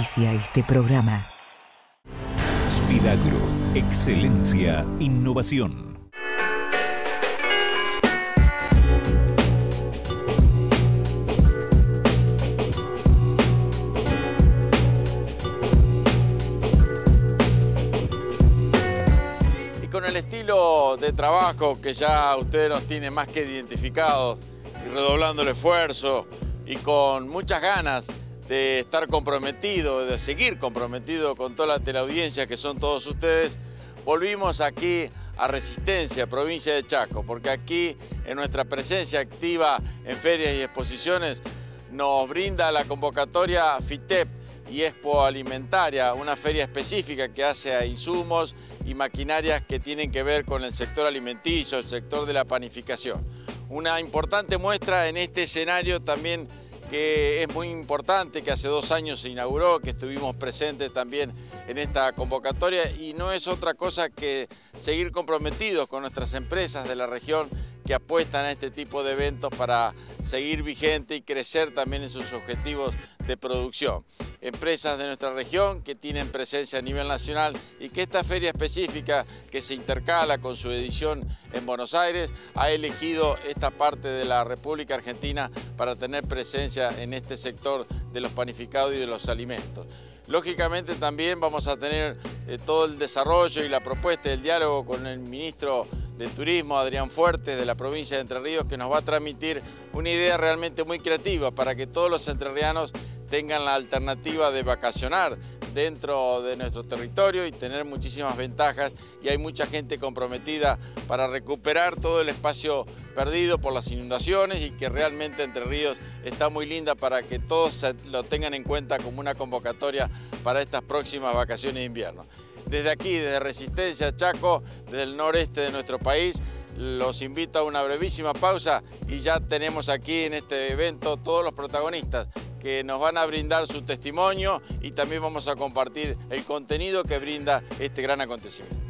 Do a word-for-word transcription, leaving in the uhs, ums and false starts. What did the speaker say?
Auspicia este programa. Spidagro, excelencia, innovación. Con el estilo de trabajo que ya ustedes nos tienen más que identificados y redoblando el esfuerzo y con muchas ganas de estar comprometido, de seguir comprometido con toda la teleaudiencia que son todos ustedes, volvimos aquí a Resistencia, provincia de Chaco, porque aquí en nuestra presencia activa en ferias y exposiciones nos brinda la convocatoria FITEP y Expo Alimentaria, una feria específica que hace a insumos y maquinarias que tienen que ver con el sector alimenticio, el sector de la panificación. Una importante muestra en este escenario también que es muy importante, que hace dos años se inauguró, que estuvimos presentes también en esta convocatoria y no es otra cosa que seguir comprometidos con nuestras empresas de la región que apuestan a este tipo de eventos para seguir vigente y crecer también en sus objetivos de producción. Empresas de nuestra región que tienen presencia a nivel nacional y que esta feria específica que se intercala con su edición en Buenos Aires ha elegido esta parte de la República Argentina para tener presencia en este sector de los panificados y de los alimentos. Lógicamente también vamos a tener eh, todo el desarrollo y la propuesta del diálogo con el ministro de Turismo, Adrián Fuertes, de la provincia de Entre Ríos, que nos va a transmitir una idea realmente muy creativa para que todos los entrerrianos tengan la alternativa de vacacionar dentro de nuestro territorio y tener muchísimas ventajas, y hay mucha gente comprometida para recuperar todo el espacio perdido por las inundaciones y que realmente Entre Ríos está muy linda para que todos lo tengan en cuenta como una convocatoria para estas próximas vacaciones de invierno. Desde aquí, desde Resistencia, Chaco, desde el noreste de nuestro país, los invito a una brevísima pausa y ya tenemos aquí en este evento todos los protagonistas que nos van a brindar su testimonio y también vamos a compartir el contenido que brinda este gran acontecimiento.